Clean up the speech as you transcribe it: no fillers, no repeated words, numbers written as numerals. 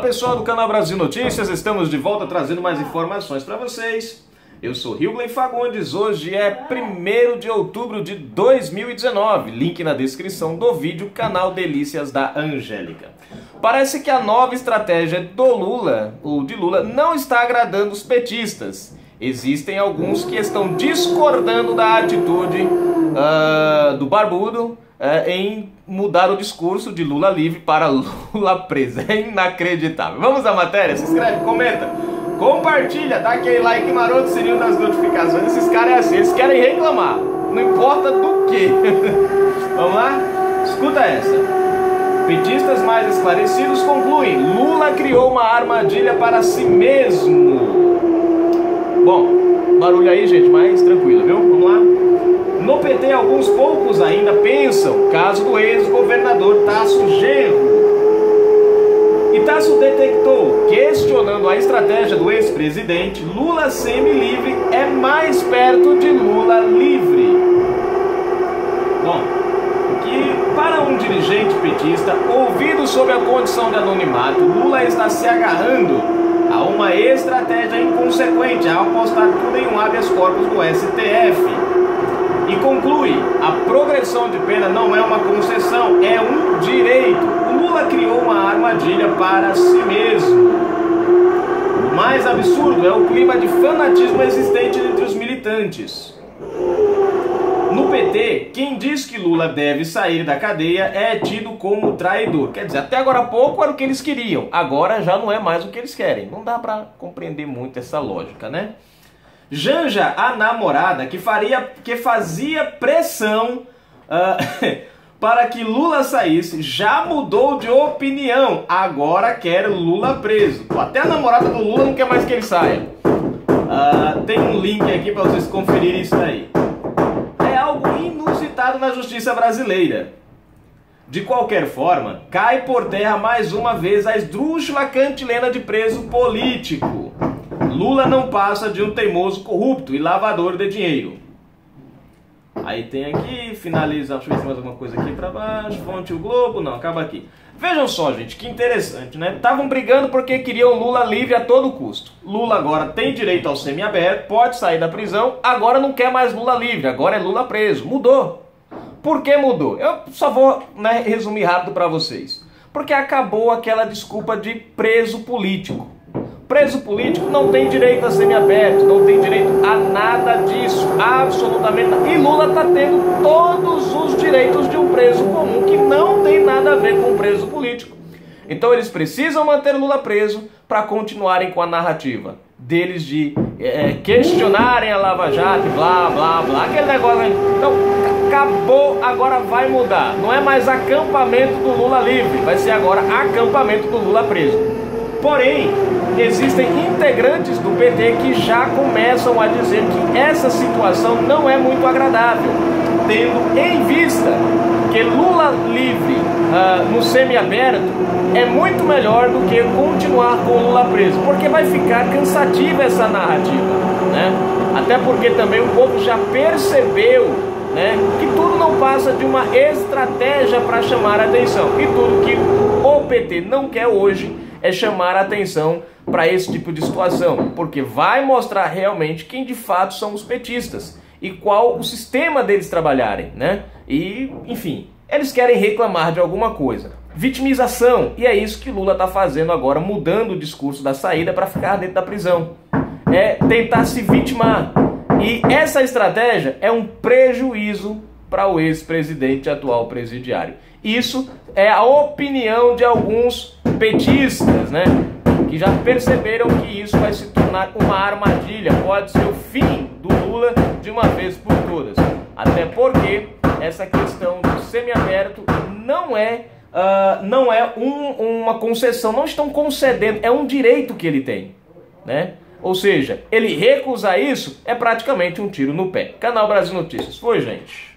Olá pessoal do canal Brasil Notícias, estamos de volta trazendo mais informações para vocês. Eu sou Hilgley Fagundes, hoje é 1º de outubro de 2019, link na descrição do vídeo, canal Delícias da Angélica. Parece que a nova estratégia do Lula, ou de Lula, não está agradando os petistas. Existem alguns que estão discordando da atitude do Barbudo em mudar o discurso de Lula livre para Lula preso. É inacreditável. Vamos à matéria? Se inscreve, comenta, compartilha, dá aquele like maroto, sininho das notificações. Esses caras é assim, eles querem reclamar, não importa do que. Vamos lá? Escuta essa. Petistas mais esclarecidos concluem: Lula criou uma armadilha para si mesmo. Bom, barulho aí, gente, mas tranquilo, viu? Vamos lá? No PT, alguns poucos ainda pensam, caso do ex-governador Tasso Genro. E Tasso detectou, questionando a estratégia do ex-presidente, Lula semi-livre é mais perto de Lula livre. Bom, que para um dirigente petista, ouvido sob a condição de anonimato, Lula está se agarrando a uma estratégia inconsequente ao apostar tudo em um habeas corpus do STF. E conclui, a progressão de pena não é uma concessão, é um direito. O Lula criou uma armadilha para si mesmo. O mais absurdo é o clima de fanatismo existente entre os militantes. No PT, quem diz que Lula deve sair da cadeia é tido como traidor. Quer dizer, até agora há pouco era o que eles queriam, agora já não é mais o que eles querem. Não dá para compreender muito essa lógica, né? Janja, a namorada que fazia pressão para que Lula saísse, já mudou de opinião. Agora quer Lula preso. Até a namorada do Lula não quer mais que ele saia. Tem um link aqui para vocês conferirem isso aí. É algo inusitado na justiça brasileira. De qualquer forma, cai por terra mais uma vez a esdrúxula cantilena de preso político. Lula não passa de um teimoso corrupto e lavador de dinheiro. Aí tem aqui, finaliza, deixa eu ver se tem mais alguma coisa aqui pra baixo, fonte o Globo, não, acaba aqui. Vejam só, gente, que interessante, né? Estavam brigando porque queriam Lula livre a todo custo. Lula agora tem direito ao semiaberto, pode sair da prisão, agora não quer mais Lula livre, agora é Lula preso. Mudou. Por que mudou? Eu só vou, né, resumir rápido pra vocês. Porque acabou aquela desculpa de preso político. Preso político não tem direito a semiaberto, não tem direito a nada disso, absolutamente nada. E Lula está tendo todos os direitos de um preso comum, que não tem nada a ver com um preso político. Então eles precisam manter Lula preso para continuarem com a narrativa deles de questionarem a Lava Jato, blá, blá, blá, aquele negócio aí. Então acabou, agora vai mudar. Não é mais acampamento do Lula livre, vai ser agora acampamento do Lula preso. Porém, existem integrantes do PT que já começam a dizer que essa situação não é muito agradável, tendo em vista que Lula livre no semiaberto é muito melhor do que continuar com Lula preso, porque vai ficar cansativa essa narrativa, né? Até porque também o povo já percebeu, né, que tudo não passa de uma estratégia para chamar a atenção, e tudo que o PT não quer hoje é chamar a atenção para esse tipo de situação, porque vai mostrar realmente quem de fato são os petistas e qual o sistema deles trabalharem, né? E, enfim, eles querem reclamar de alguma coisa. Vitimização, e é isso que Lula está fazendo agora, mudando o discurso da saída para ficar dentro da prisão. É tentar se vitimar. E essa estratégia é um prejuízo para o ex-presidente atual presidiário. Isso é a opinião de alguns petistas, né, que já perceberam que isso vai se tornar uma armadilha, pode ser o fim do Lula de uma vez por todas. Até porque essa questão do semiaberto não é uma concessão, não estão concedendo, é um direito que ele tem, né? Ou seja, ele recusar isso é praticamente um tiro no pé. Canal Brasil Notícias. Foi, gente.